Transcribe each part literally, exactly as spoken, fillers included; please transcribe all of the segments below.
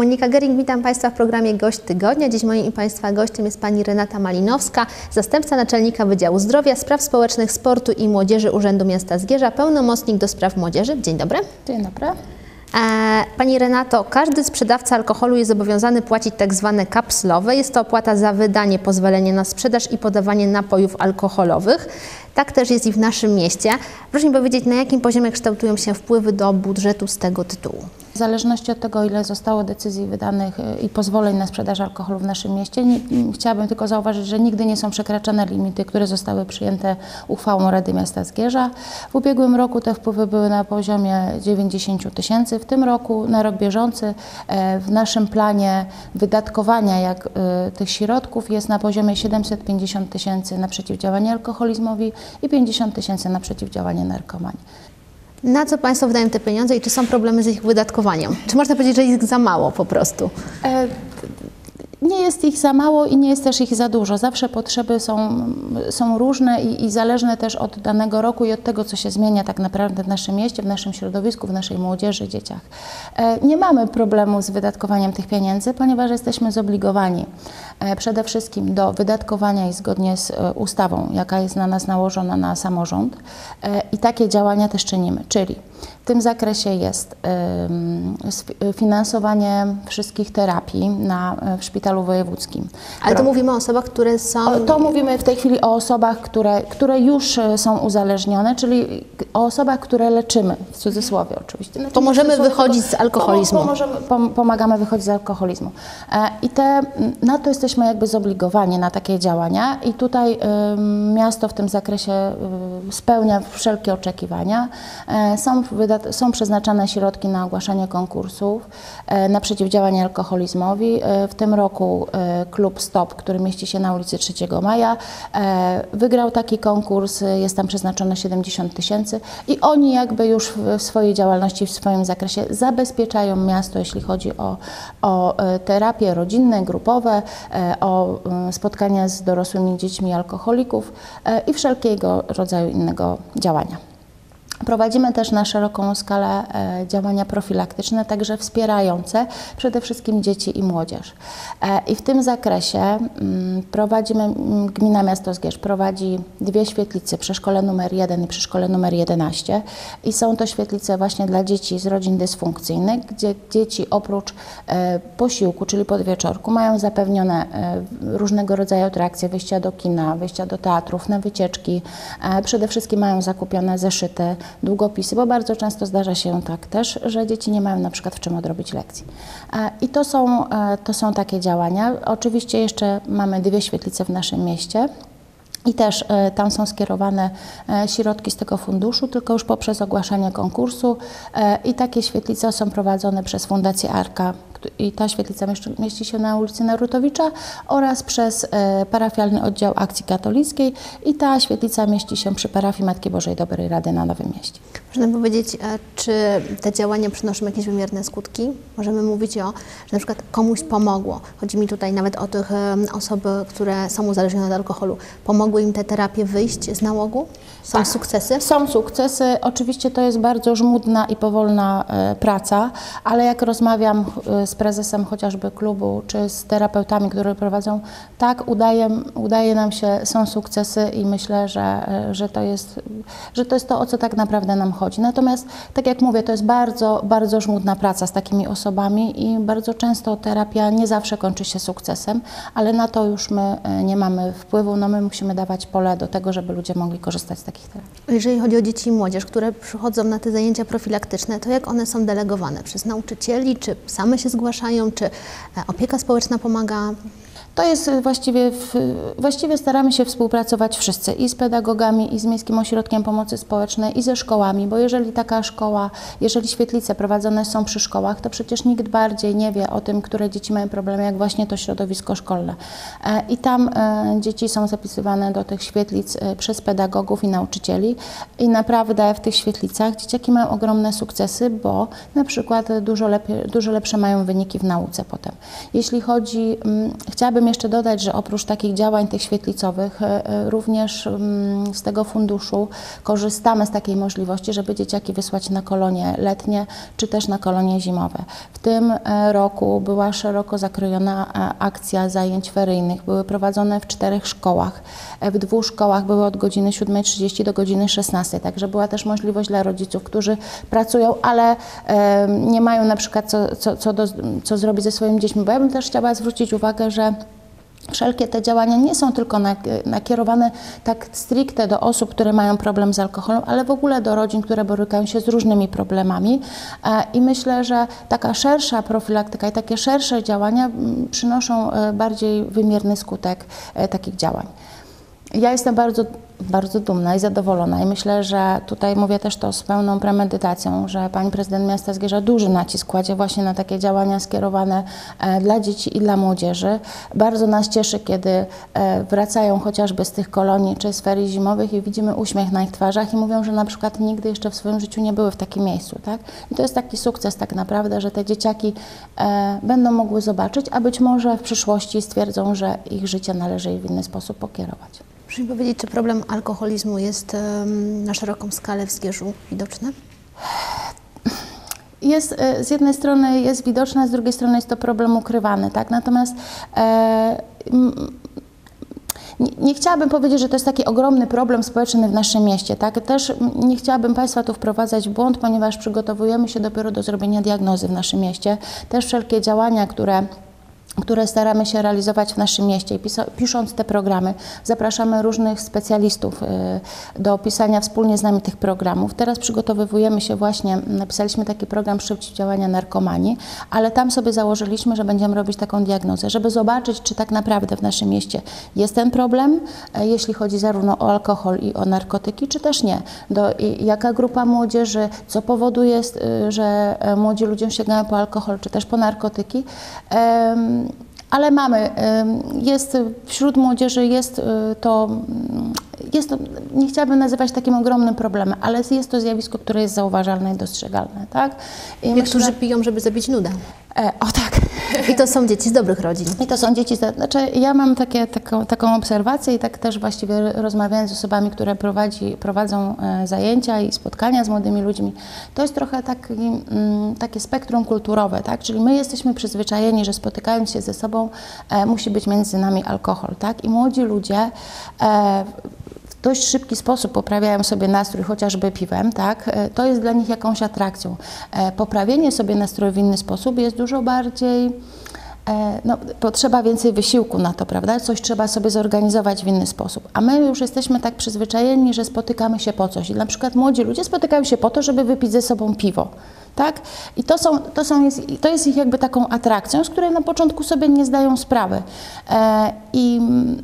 Monika Gering, witam Państwa w programie Gość Tygodnia. Dziś moim i Państwa gościem jest Pani Renata Malinowska, zastępca naczelnika Wydziału Zdrowia, Spraw Społecznych, Sportu i Młodzieży Urzędu Miasta Zgierza, pełnomocnik do spraw młodzieży. Dzień dobry. Dzień dobry. Pani Renato, każdy sprzedawca alkoholu jest zobowiązany płacić tak zwane kapslowe. Jest to opłata za wydanie pozwolenia na sprzedaż i podawanie napojów alkoholowych. Tak też jest i w naszym mieście. Proszę mi powiedzieć, na jakim poziomie kształtują się wpływy do budżetu z tego tytułu? W zależności od tego, ile zostało decyzji wydanych i pozwoleń na sprzedaż alkoholu w naszym mieście, nie, chciałabym tylko zauważyć, że nigdy nie są przekraczane limity, które zostały przyjęte uchwałą Rady Miasta Zgierza. W ubiegłym roku te wpływy były na poziomie dziewięćdziesięciu tysięcy. W tym roku, na rok bieżący, w naszym planie wydatkowania jak, tych środków jest na poziomie siedemset pięćdziesiąt tysięcy na przeciwdziałanie alkoholizmowi i pięćdziesiąt tysięcy na przeciwdziałanie narkomanii. Na co Państwo wydają te pieniądze i czy są problemy z ich wydatkowaniem? Czy można powiedzieć, że jest za mało po prostu? E Nie jest ich za mało i nie jest też ich za dużo. Zawsze potrzeby są, są różne i, i zależne też od danego roku i od tego, co się zmienia tak naprawdę w naszym mieście, w naszym środowisku, w naszej młodzieży, dzieciach. E, nie mamy problemu z wydatkowaniem tych pieniędzy, ponieważ jesteśmy zobligowani e, przede wszystkim do wydatkowania i zgodnie z e, ustawą, jaka jest na nas nałożona na samorząd e, i takie działania też czynimy, czyli w tym zakresie jest y, finansowanie wszystkich terapii na, w szpitalu wojewódzkim. Ale to mówimy o osobach, które są... O, to mówimy w tej chwili o osobach, które, które już są uzależnione, czyli o osobach, które leczymy, w cudzysłowie oczywiście. Znaczy, Pomożemy wychodzić z alkoholizmu. Pomożemy, pom, pomagamy wychodzić z alkoholizmu. E, I te, na to jesteśmy jakby zobligowani, na takie działania i tutaj y, miasto w tym zakresie y, spełnia wszelkie oczekiwania. E, są Są przeznaczane środki na ogłaszanie konkursów, na przeciwdziałanie alkoholizmowi. W tym roku klub STOP, który mieści się na ulicy trzeciego maja, wygrał taki konkurs, jest tam przeznaczone siedemdziesiąt tysięcy i oni jakby już w swojej działalności, w swoim zakresie zabezpieczają miasto, jeśli chodzi o, o terapie rodzinne, grupowe, o spotkania z dorosłymi dziećmi alkoholików i wszelkiego rodzaju innego działania. Prowadzimy też na szeroką skalę e, działania profilaktyczne, także wspierające przede wszystkim dzieci i młodzież. E, I w tym zakresie m, prowadzimy, m, Gmina Miasto Zgierz prowadzi dwie świetlice przy szkole numer jeden i przy szkole numer jedenaście i są to świetlice właśnie dla dzieci z rodzin dysfunkcyjnych, gdzie dzieci oprócz e, posiłku, czyli podwieczorku, mają zapewnione e, różnego rodzaju atrakcje, wyjścia do kina, wyjścia do teatrów, na wycieczki, e, przede wszystkim mają zakupione zeszyty, długopisy, bo bardzo często zdarza się tak też, że dzieci nie mają na przykład w czym odrobić lekcji. I to są, to są takie działania. Oczywiście jeszcze mamy dwie świetlice w naszym mieście. I też e, tam są skierowane e, środki z tego funduszu, tylko już poprzez ogłaszanie konkursu e, i takie świetlice są prowadzone przez Fundację Arka i ta świetlica mieści, mieści się na ulicy Narutowicza oraz przez e, parafialny oddział Akcji Katolickiej i ta świetlica mieści się przy parafii Matki Bożej Dobrej Rady na Nowym Mieście. Można powiedzieć, czy te działania przynoszą jakieś wymierne skutki? Możemy mówić o, że na przykład komuś pomogło. Chodzi mi tutaj nawet o tych osoby, które są uzależnione od alkoholu. Pomogły im te terapie wyjść z nałogu? Są tak, sukcesy? Są sukcesy. Oczywiście to jest bardzo żmudna i powolna e, praca, ale jak rozmawiam e, z prezesem chociażby klubu, czy z terapeutami, które prowadzą, tak, udaje, udaje nam się, są sukcesy i myślę, że, e, że, to jest, że to jest to, o co tak naprawdę nam chodzi. Natomiast, tak jak mówię, to jest bardzo, bardzo żmudna praca z takimi osobami i bardzo często terapia nie zawsze kończy się sukcesem, ale na to już my e, nie mamy wpływu, no my musimy dawać pole do tego, żeby ludzie mogli korzystać z takich terapii. Jeżeli chodzi o dzieci i młodzież, które przychodzą na te zajęcia profilaktyczne, to jak one są delegowane? Przez nauczycieli, czy same się zgłaszają, czy opieka społeczna pomaga? To jest właściwie, właściwie staramy się współpracować wszyscy i z pedagogami, i z Miejskim Ośrodkiem Pomocy Społecznej, i ze szkołami, bo jeżeli taka szkoła, jeżeli świetlice prowadzone są przy szkołach, to przecież nikt bardziej nie wie o tym, które dzieci mają problemy, jak właśnie to środowisko szkolne. I tam dzieci są zapisywane do tych świetlic przez pedagogów i nauczycieli i naprawdę w tych świetlicach dzieciaki mają ogromne sukcesy, bo na przykład dużo, lepiej, dużo lepsze mają wyniki w nauce potem. Jeśli chodzi, chciałabym jeszcze dodać, że oprócz takich działań tych świetlicowych, również z tego funduszu korzystamy z takiej możliwości, żeby dzieciaki wysłać na kolonie letnie, czy też na kolonie zimowe. W tym roku była szeroko zakrojona akcja zajęć feryjnych. Były prowadzone w czterech szkołach. W dwóch szkołach były od godziny siódmej trzydzieści do godziny szesnastej, także była też możliwość dla rodziców, którzy pracują, ale e, nie mają na przykład co, co, co, do, co zrobić ze swoimi dziećmi, bo ja bym też chciała zwrócić uwagę, że wszelkie te działania nie są tylko nakierowane tak stricte do osób, które mają problem z alkoholem, ale w ogóle do rodzin, które borykają się z różnymi problemami. I myślę, że taka szersza profilaktyka i takie szersze działania przynoszą bardziej wymierny skutek takich działań. Ja jestem bardzo, bardzo dumna i zadowolona i myślę, że tutaj mówię też to z pełną premedytacją, że pani prezydent miasta Zgierza duży nacisk kładzie właśnie na takie działania skierowane dla dzieci i dla młodzieży. Bardzo nas cieszy, kiedy wracają chociażby z tych kolonii czy z ferii zimowych i widzimy uśmiech na ich twarzach i mówią, że na przykład nigdy jeszcze w swoim życiu nie były w takim miejscu, tak? I to jest taki sukces tak naprawdę, że te dzieciaki będą mogły zobaczyć, a być może w przyszłości stwierdzą, że ich życie należy w inny sposób pokierować. Proszę mi powiedzieć, czy problem alkoholizmu jest um, na szeroką skalę w Zgierzu widoczny? Jest, z jednej strony jest widoczny, a z drugiej strony jest to problem ukrywany, tak? Natomiast e, nie, nie chciałabym powiedzieć, że to jest taki ogromny problem społeczny w naszym mieście, tak? Też nie chciałabym Państwa tu wprowadzać w błąd, ponieważ przygotowujemy się dopiero do zrobienia diagnozy w naszym mieście. Też wszelkie działania, które które staramy się realizować w naszym mieście i pisząc te programy, zapraszamy różnych specjalistów do pisania wspólnie z nami tych programów. Teraz przygotowujemy się właśnie, napisaliśmy taki program przeciwdziałania narkomanii, ale tam sobie założyliśmy, że będziemy robić taką diagnozę, żeby zobaczyć, czy tak naprawdę w naszym mieście jest ten problem, jeśli chodzi zarówno o alkohol i o narkotyki, czy też nie. Do, jaka grupa młodzieży, co powoduje, że młodzi ludzie sięgają po alkohol, czy też po narkotyki. Ale mamy, jest wśród młodzieży jest to, jest to, nie chciałabym nazywać takim ogromnym problemem, ale jest to zjawisko, które jest zauważalne i dostrzegalne, tak? I Niektórzy myślę, piją, żeby zabić nudę. E, o tak. I to są dzieci z dobrych rodzin. I to są dzieci, z, znaczy ja mam takie, taką, taką obserwację i tak też właściwie rozmawiając z osobami, które prowadzi, prowadzą e, zajęcia i spotkania z młodymi ludźmi, to jest trochę taki, m, takie spektrum kulturowe, tak? Czyli my jesteśmy przyzwyczajeni, że spotykając się ze sobą e, musi być między nami alkohol, tak? I młodzi ludzie e, w dość szybki sposób poprawiają sobie nastrój, chociażby piwem, tak? To jest dla nich jakąś atrakcją. Poprawienie sobie nastroju w inny sposób jest dużo bardziej, no, potrzeba więcej wysiłku na to, prawda? Coś trzeba sobie zorganizować w inny sposób. A my już jesteśmy tak przyzwyczajeni, że spotykamy się po coś. I na przykład młodzi ludzie spotykają się po to, żeby wypić ze sobą piwo, tak? I to, są, to, są, jest, to jest ich jakby taką atrakcją, z której na początku sobie nie zdają sprawy. I...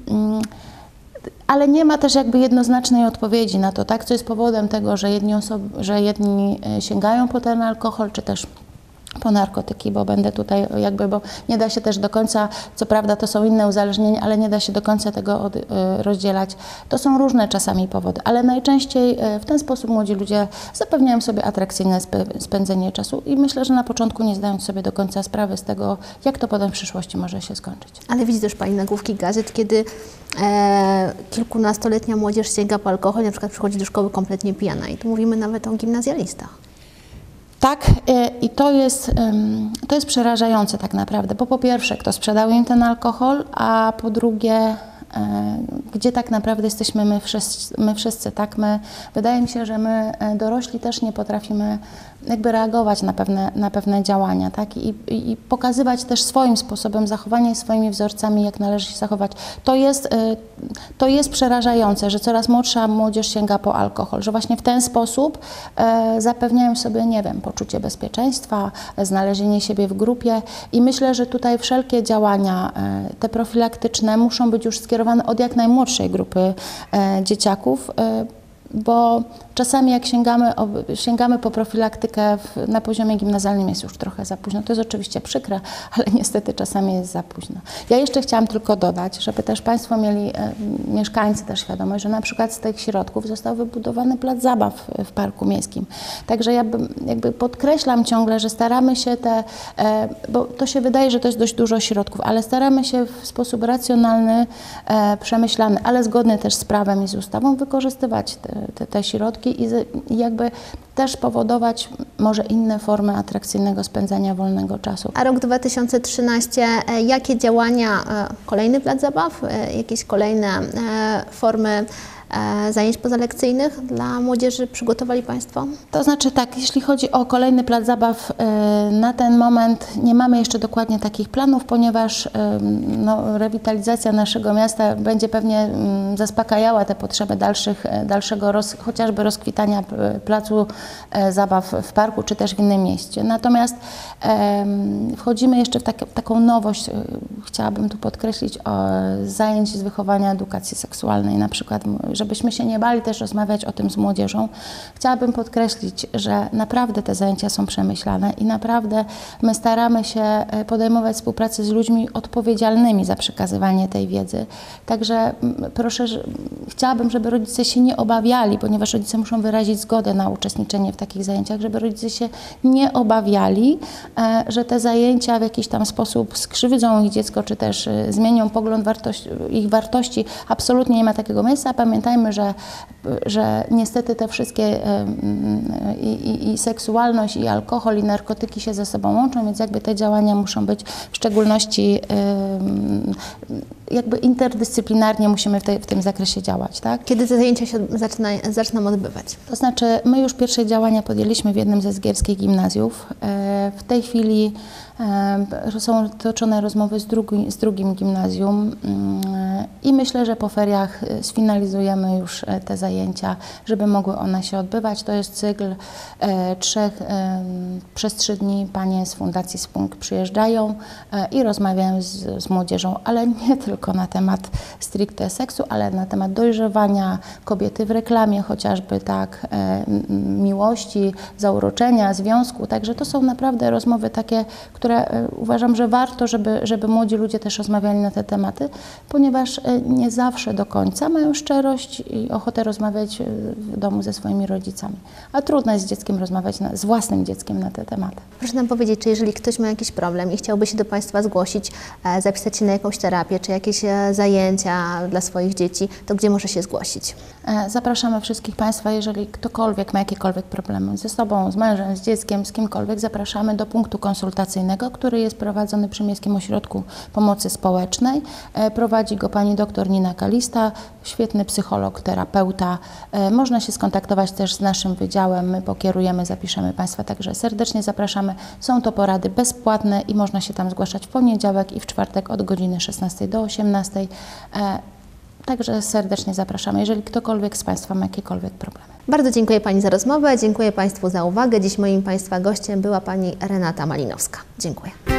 Ale nie ma też jakby jednoznacznej odpowiedzi na to, tak? Co jest powodem tego, że jedni, osoby, że jedni sięgają po ten alkohol, czy też po narkotyki, bo będę tutaj jakby, bo nie da się też do końca, co prawda to są inne uzależnienia, ale nie da się do końca tego od, rozdzielać. To są różne czasami powody, ale najczęściej w ten sposób młodzi ludzie zapewniają sobie atrakcyjne spędzenie czasu i myślę, że na początku nie zdając sobie do końca sprawy z tego, jak to potem w przyszłości może się skończyć. Ale widzi też Pani nagłówki gazet, kiedy e, kilkunastoletnia młodzież sięga po alkohol, na przykład przychodzi do szkoły kompletnie pijana i tu mówimy nawet o gimnazjalistach. Tak, i to jest, to jest przerażające tak naprawdę, bo po pierwsze, kto sprzedał im ten alkohol, a po drugie, gdzie tak naprawdę jesteśmy my wszyscy, my wszyscy, tak? My, wydaje mi się, że my dorośli też nie potrafimy jakby reagować na pewne, na pewne działania, tak? I, i, i pokazywać też swoim sposobem zachowania i swoimi wzorcami, jak należy się zachować. To jest, to jest przerażające, że coraz młodsza młodzież sięga po alkohol, że właśnie w ten sposób e, zapewniają sobie, nie wiem, poczucie bezpieczeństwa, znalezienie siebie w grupie i myślę, że tutaj wszelkie działania, e, te profilaktyczne muszą być już skierowane od jak najmłodszej grupy e, dzieciaków, e, bo czasami jak sięgamy, sięgamy po profilaktykę w, na poziomie gimnazjalnym, jest już trochę za późno. To jest oczywiście przykre, ale niestety czasami jest za późno. Ja jeszcze chciałam tylko dodać, żeby też Państwo mieli, e, mieszkańcy też świadomość, że na przykład z tych środków został wybudowany plac zabaw w Parku Miejskim. Także ja bym, jakby podkreślam ciągle, że staramy się te, e, bo to się wydaje, że to jest dość dużo środków, ale staramy się w sposób racjonalny, e, przemyślany, ale zgodny też z prawem i z ustawą wykorzystywać te, te, te środki i, z, i jakby też powodować może inne formy atrakcyjnego spędzania wolnego czasu. A rok dwa tysiące trzynasty, jakie działania, kolejny plac zabaw, jakieś kolejne formy zajęć pozalekcyjnych dla młodzieży przygotowali Państwo? To znaczy tak, jeśli chodzi o kolejny plac zabaw, na ten moment nie mamy jeszcze dokładnie takich planów, ponieważ no, rewitalizacja naszego miasta będzie pewnie zaspokajała te potrzeby dalszych, dalszego roz, chociażby rozkwitania placu zabaw w parku, czy też w innym mieście. Natomiast wchodzimy jeszcze w tak, taką nowość, chciałabym tu podkreślić, o zajęć z wychowania edukacji seksualnej, na przykład, żebyśmy się nie bali też rozmawiać o tym z młodzieżą. Chciałabym podkreślić, że naprawdę te zajęcia są przemyślane i naprawdę my staramy się podejmować współpracę z ludźmi odpowiedzialnymi za przekazywanie tej wiedzy. Także proszę, chciałabym, żeby rodzice się nie obawiali, ponieważ rodzice muszą wyrazić zgodę na uczestniczenie w takich zajęciach, żeby rodzice się nie obawiali, że te zajęcia w jakiś tam sposób skrzywdzą ich dziecko, czy też zmienią pogląd wartości, ich wartości. Absolutnie nie ma takiego miejsca. Pamiętajmy, że, że niestety te wszystkie i, i, i seksualność, i alkohol, i narkotyki się ze sobą łączą, więc jakby te działania muszą być w szczególności jakby interdyscyplinarnie musimy w, tej, w tym zakresie działać. Tak? Kiedy te zajęcia się zaczyna, zaczną odbywać? To znaczy, my już pierwsze działania podjęliśmy w jednym ze zgierskich gimnazjów. W tej chwili są toczone rozmowy z, drugi, z drugim gimnazjum i myślę, że po feriach sfinalizujemy już te zajęcia, żeby mogły one się odbywać. To jest cykl trzech, przez trzy dni panie z Fundacji Spunk przyjeżdżają i rozmawiają z, z młodzieżą, ale nie tylko na temat stricte seksu, ale na temat dojrzewania kobiety w reklamie chociażby, tak, miłości, zauroczenia, związku. Także to są naprawdę rozmowy takie, które uważam, że warto, żeby, żeby młodzi ludzie też rozmawiali na te tematy, ponieważ nie zawsze do końca mają szczerość i ochotę rozmawiać w domu ze swoimi rodzicami. A trudno jest z dzieckiem rozmawiać, na, z własnym dzieckiem na te tematy. Proszę nam powiedzieć, czy jeżeli ktoś ma jakiś problem i chciałby się do Państwa zgłosić, zapisać się na jakąś terapię, czy jakieś zajęcia dla swoich dzieci, to gdzie może się zgłosić? Zapraszamy wszystkich Państwa, jeżeli ktokolwiek ma jakiekolwiek problemy ze sobą, z mężem, z dzieckiem, z kimkolwiek, zapraszamy do punktu konsultacyjnego, który jest prowadzony przy Miejskim Ośrodku Pomocy Społecznej. Prowadzi go pani dr Nina Kalista, świetny psycholog, terapeuta. Można się skontaktować też z naszym wydziałem, my pokierujemy, zapiszemy Państwa, także serdecznie zapraszamy. Są to porady bezpłatne i można się tam zgłaszać w poniedziałek i w czwartek od godziny szesnastej do osiemnastej. Także serdecznie zapraszamy, jeżeli ktokolwiek z Państwa ma jakiekolwiek problemy. Bardzo dziękuję Pani za rozmowę, dziękuję Państwu za uwagę. Dziś moim Państwa gościem była Pani Renata Malinowska. Dziękuję.